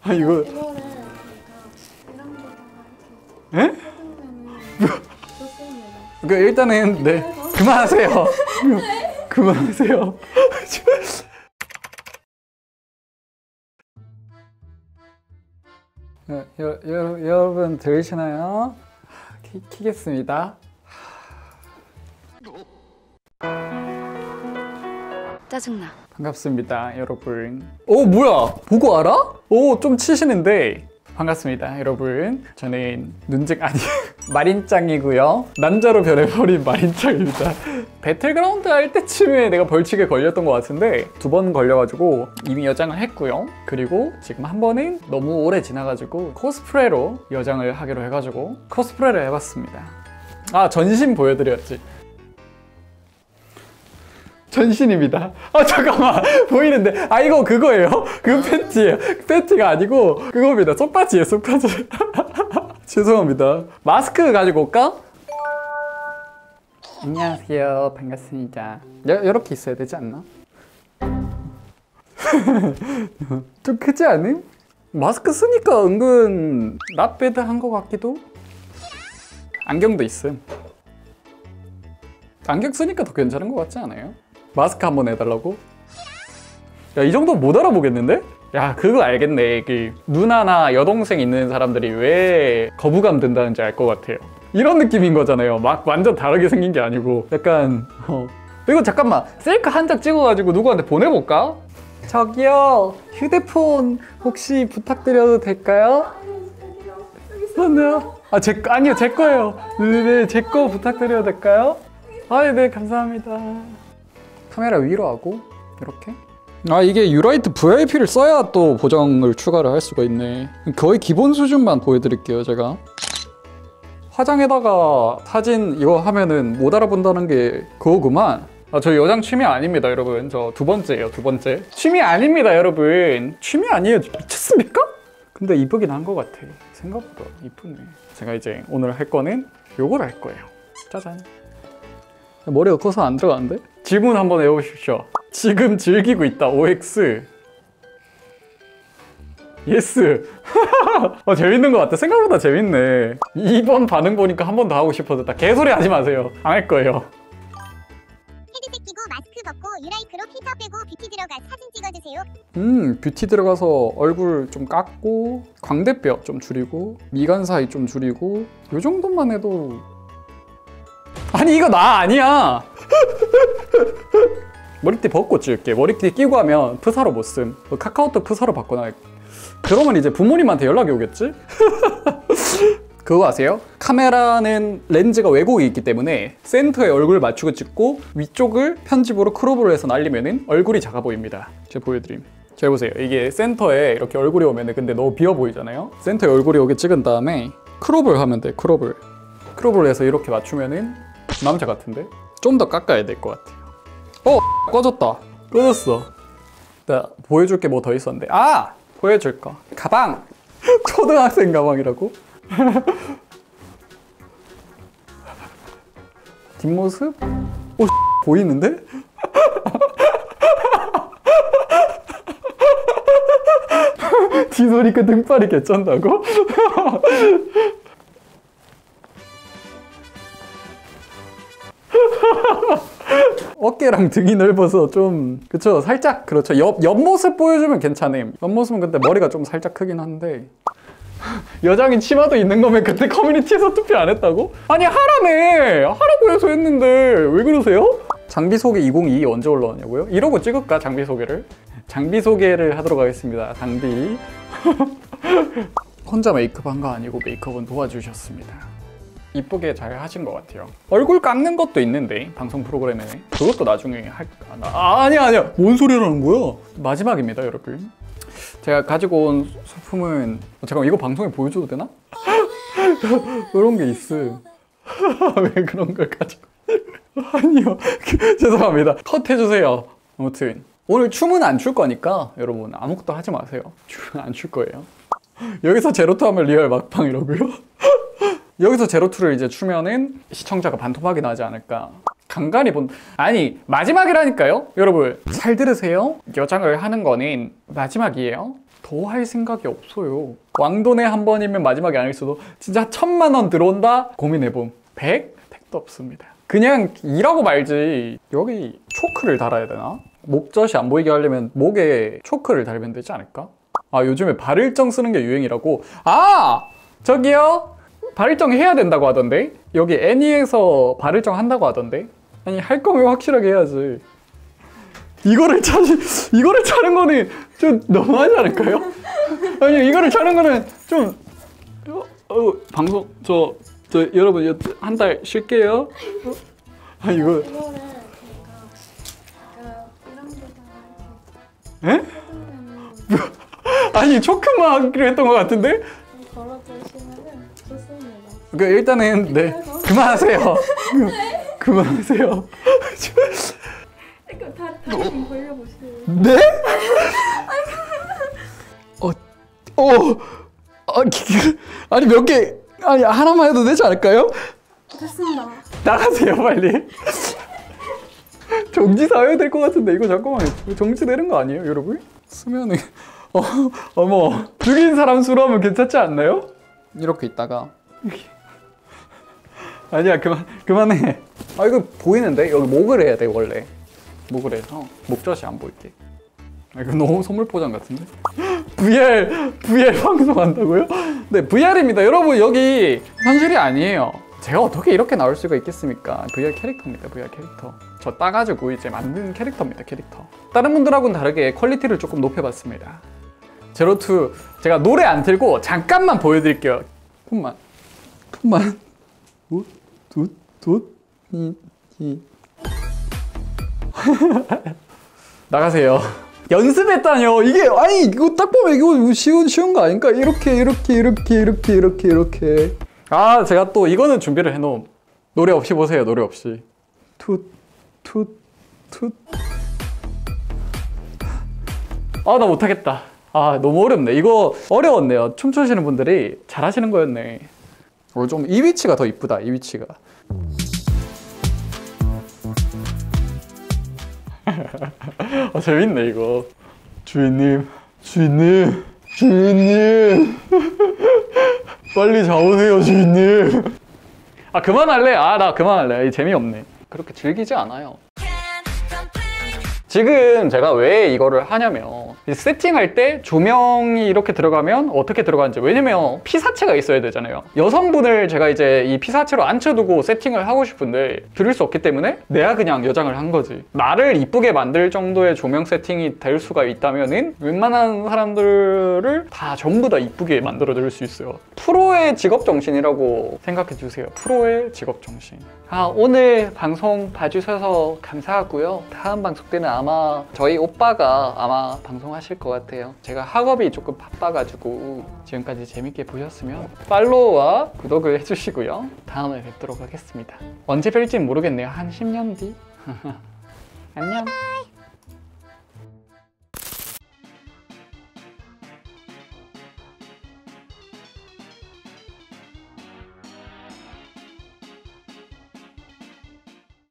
아 이거 이거를 제가 이런 거다가 에? 이렇게 좋습니다. 그 일단은 네 그만하세요. 그만하세요. 여러분 들으시나요? 키겠습니다. 짜증나. 반갑습니다, 여러분. 오, 뭐야? 보고 알아? 오, 좀 치시는데. 반갑습니다, 여러분. 저는 눈쟁 아니 마린짱이고요. 남자로 변해버린 마린짱입니다. 배틀그라운드 할 때쯤에 내가 벌칙에 걸렸던 것 같은데 2번 걸려가지고 이미 여장을 했고요. 그리고 지금 한 번은 너무 오래 지나가지고 코스프레로 여장을 하기로 해가지고 코스프레를 해봤습니다. 아, 전신 보여드렸지. 전신입니다. 아 잠깐만 보이는데 아 이거 그거예요? 그 팬티예요. 팬티가 아니고 그겁니다. 속바지예요. 속바지. 죄송합니다. 마스크 가지고 올까? 안녕하세요. 반갑습니다. 이렇게 있어야 되지 않나? 좀 크지 않음? 마스크 쓰니까 은근 낫배드한 것 같기도. 안경도 있음. 안경 쓰니까 더 괜찮은 것 같지 않아요? 마스크 한번 해달라고? 야, 이 정도 못 알아보겠는데? 야, 그거 알겠네. 그 누나나 여동생 있는 사람들이 왜 거부감 든다는지 알 것 같아요. 이런 느낌인 거잖아요. 막 완전 다르게 생긴 게 아니고 약간 이거 잠깐만 셀카 한 장 찍어가지고 누구한테 보내볼까? 저기요, 휴대폰 혹시 부탁드려도 될까요? 맞나요? 아, 아니요, 제 거예요. 네네, 제 거 부탁드려도 될까요? 아, 네, 감사합니다. 카메라 위로 하고 이렇게. 아, 이게 유라이트 VIP를 써야 또 보정을 추가를 할 수가 있네. 거의 기본 수준만 보여드릴게요, 제가. 화장에다가 사진 이거 하면은 못 알아본다는 게 그거구만. 아, 저 여장 취미 아닙니다, 여러분. 저 2번째예요, 2번째. 취미 아닙니다, 여러분. 취미 아니에요. 미쳤습니까? 근데 이쁘긴 한 것 같아. 생각보다 이쁘네. 제가 이제 오늘 할 거는 요걸 할 거예요. 짜잔. 머리가 커서 안 들어가는데? 질문 한번 해보십시오. 지금 즐기고 있다. OX. 예스. 재밌는 것 같아. 생각보다 재밌네. 2번 반응 보니까 한 번 더 하고 싶어졌다. 개소리 하지 마세요. 안 할 거예요. 헤드셋 끼고 마스크 벗고 유라이크로 필터 빼고 뷰티 들어가 사진 찍어주세요. 뷰티 들어가서 얼굴 좀 깎고 광대뼈 좀 줄이고 미간 사이 좀 줄이고 요 정도만 해도 아니 이거 나 아니야. 머리띠 벗고 찍을게. 머리띠 끼고 하면 프사로 못 쓴. 카카오톡 프사로 바꿔놔. 그러면 이제 부모님한테 연락이 오겠지? 그거 아세요? 카메라는 렌즈가 왜곡이 있기 때문에 센터에 얼굴 맞추고 찍고 위쪽을 편집으로 크롭을 해서 날리면 얼굴이 작아 보입니다. 제가 보여드림. 잘 보세요. 이게 센터에 이렇게 얼굴이 오면 근데 너무 비어 보이잖아요? 센터에 얼굴이 오게 찍은 다음에 크롭을 하면 돼. 크롭을 해서 이렇게 맞추면은 남자 같은데? 좀 더 깎아야 될 것 같아요. 꺼졌다. 꺼졌어. 나 보여줄 게 뭐 더 있었는데. 아! 보여줄 거. 가방! 초등학생 가방이라고? 뒷모습? 오, 보이는데? 뒤소리가 등발이 개쩐다고? 어깨랑 등이 넓어서 좀 그쵸, 살짝 그렇죠. 옆모습 보여주면 괜찮아요. 옆모습은 근데 머리가 좀 살짝 크긴 한데 여장인 치마도 있는 거면 그때 커뮤니티에서 투표 안 했다고? 아니 하라네! 하라고 해서 했는데 왜 그러세요? 장비 소개 2022 언제 올라왔냐고요? 이러고 찍을까 장비 소개를? 장비 소개를 하도록 하겠습니다. 장비 혼자 메이크업 한 거 아니고 메이크업은 도와주셨습니다. 이쁘게 잘 하신 것 같아요. 얼굴 깎는 것도 있는데 방송 프로그램에 그것도 나중에 할까? 아니야 뭔 소리라는 거야? 마지막입니다, 여러분. 제가 가지고 온 소품은 잠깐만, 이거 방송에 보여줘도 되나? 그런 게 있어. 왜 그런 걸 가지고 아니요. 죄송합니다. 컷 해주세요. 아무튼 오늘 춤은 안 출 거니까 여러분 아무것도 하지 마세요. 춤은 안 출 거예요. 여기서 제로투 하면 리얼 막방이라고요? 여기서 제로투를 이제 추면은 시청자가 반토막이 나지 않을까. 간간히 아니 마지막이라니까요? 여러분 잘 들으세요. 여장을 하는 거는 마지막이에요. 더 할 생각이 없어요. 왕돈에 한 번이면 마지막이 아닐 수도. 진짜 1000만 원 들어온다? 고민해봄. 100? 100도 없습니다. 그냥 일하고 말지. 여기 초크를 달아야 되나? 목젖이 안 보이게 하려면 목에 초크를 달면 되지 않을까? 아, 요즘에 발일정 쓰는 게 유행이라고. 아! 저기요? 발일정 해야 된다고 하던데? 여기 애니에서 발일정 한다고 하던데? 아니, 할 거면 확실하게 해야지. 이거를 차는 거는 좀 너무하지 않을까요? 아니, 이거를 차는 거는 좀 방송 여러분 한 달 쉴게요. 아, 이거 이거를 제가 이런 데다가 에? 아니, 초크만 하기로 했던 것 같은데? 걸어주시면은 좋습니다. 그러니까 일단은 네, 그만하세요. 그만하세요. 이거 다리 좀 벌려보세요. 네? 아니, 몇 개, 아니, 하나만 해도 되지 않을까요? 됐습니다. 나가세요, 빨리. 정지 사야 될 것 같은데, 이거 잠깐만. 정지되는 거 아니에요, 여러분? 수면에, 어머, 죽인 사람 수로 하면 괜찮지 않나요? 이렇게 있다가. 아니야, 그만해. 아, 이거 보이는데? 여기 목을 해야 돼, 원래. 목을 해서 목젖이 안 보이게. 아, 이거 너무 선물 포장 같은데? VR 방송한다고요? 네, VR입니다. 여러분, 여기 현실이 아니에요. 제가 어떻게 이렇게 나올 수가 있겠습니까? VR 캐릭터입니다, VR 캐릭터. 저 따가지고 이제 만든 캐릭터입니다, 캐릭터. 다른 분들하고는 다르게 퀄리티를 조금 높여봤습니다. 제로투, 제가 노래 안 틀고 잠깐만 보여드릴게요. 톤만. 나가세요. 연습했다뇨. 이게 아니 이거 딱 보면 이거 쉬운 거 아닌가? 이렇게. 아, 제가 또 이거는 준비를 해놓은. 노래 없이 보세요. 노래 없이. 툭. 아, 나 못하겠다. 아, 너무 어렵네. 이거 어려웠네요. 춤추시는 분들이 잘하시는 거였네. 좀 이 위치가 더 이쁘다. 이 위치가. 재밌네 이거. 주인님 빨리 잡으세요, 주인님. 아, 그만할래? 아, 나 그만할래. 재미없네. 그렇게 즐기지 않아요. 지금 제가 왜 이거를 하냐면, 세팅할 때 조명이 이렇게 들어가면 어떻게 들어가는지. 왜냐면 피사체가 있어야 되잖아요. 여성분을 제가 이제 이 피사체로 앉혀두고 세팅을 하고 싶은데 들을 수 없기 때문에 내가 그냥 여장을 한 거지. 나를 이쁘게 만들 정도의 조명 세팅이 될 수가 있다면은 웬만한 사람들을 다 전부 다 이쁘게 만들어 드릴 수 있어요. 프로의 직업 정신이라고 생각해 주세요. 프로의 직업 정신. 아, 오늘 방송 봐주셔서 감사하고요. 다음 방송 때는 아마 저희 오빠가 아마 방송하실 것 같아요. 제가 학업이 조금 바빠가지고 지금까지 재밌게 보셨으면 팔로우와 구독을 해주시고요. 다음에 뵙도록 하겠습니다. 언제 뵐진 모르겠네요. 한 10년 뒤? 안녕.